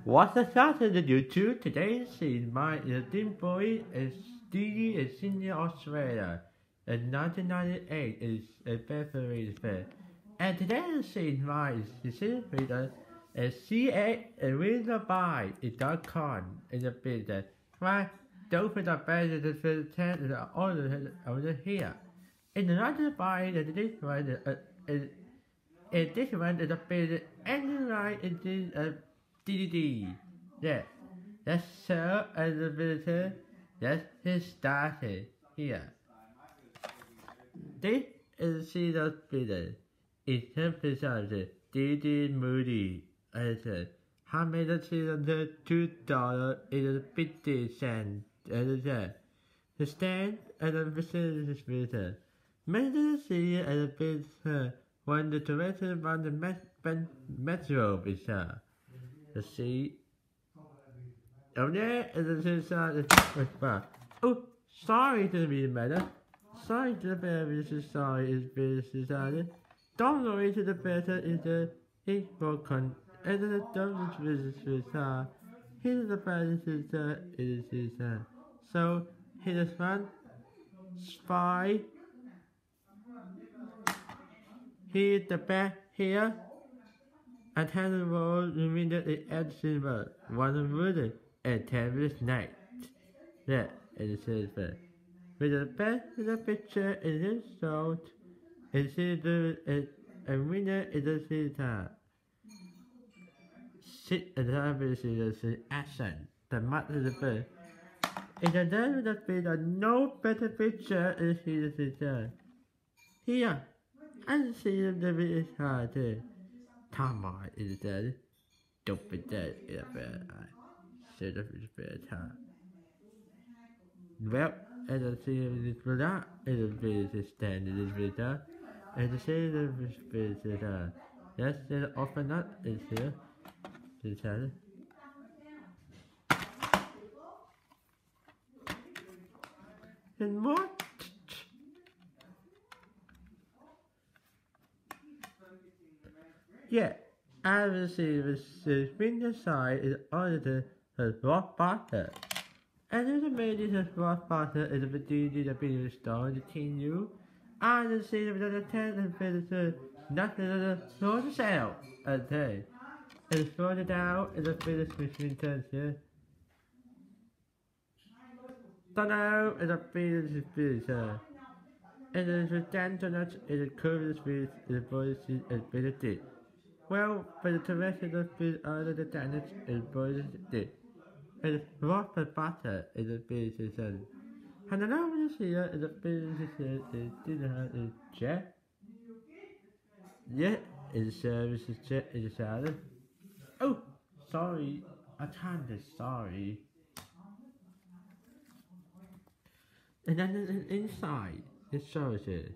What's the start of the YouTube today? See my Team Boy is DD is Senior Australia. In 1998 is a February 5th. And today is seen my decision reader is CA Arena by .com in the business. Why don't put up better than the 10 in the order over here. In another by the this one in this one is a bit any right in this DDD. Yeah, that's so as a visitor. That's his started here. This is the business. It's emphasized DD Moody. I said, how many season $2 is 50 cents. As I said, the stand and the business visitor. Many see as a business when the director on the metro is there. The sea. Oh yeah, and the side is oh, sorry to be matter. Sorry to the better sorry is business. Don't worry to the better is the equal con and the double business here's the better is so here's one spy. Here's the back here. And has the world immediately at silver, one word, and 10 minutes night. That is silver. With the best of the picture in this shot, and see a winner in the theater. Sit and have the action, the matter of the bird. In the name of the theater, no better picture is the theater. Here, I see the video is hard. Come on, is dead. Don't be dead in a bad eye. Set up his bad time. Well, as I see this brother, it is very standard this brother. As I say this brother. Yes, the often not is here. This time. And what? Yeah, I will see the finger side is audited as rock butter. And if the maiden is rock butter is a duty the video store to continue. I will see that the tent and visitor nothing of the sort of sale a day. It's sorted out in the finish between turns here. Don't know in the finish visitor. And the redundant in the curved speed in the voice is ability. Well, but the terrestrial of food under the damage is positive. And rock and butter is a business. And another here is a business is dinner is jet. Yeah, it's service is jet is salad. Oh, sorry, I can't be sorry. And then inside, it shows it.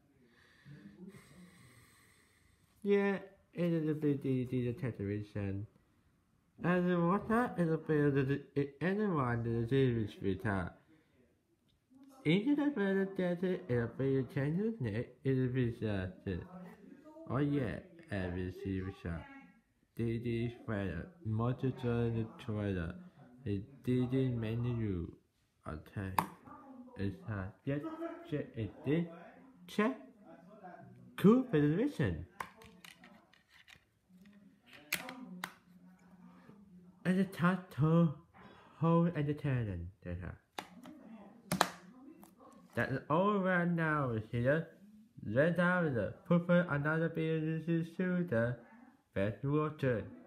Yeah. It is a bit the television. And the water is a bit of anyone that is with her. Into the better data is a bit changes neck is a bit oh yeah, every silver shot. DD Fire, multiple the trailer. A DD menu. Okay. It's a yes, check it did. Check. Cool television. And the title whole entertainment data. That's all right now here. Let out the purple another business to the best water.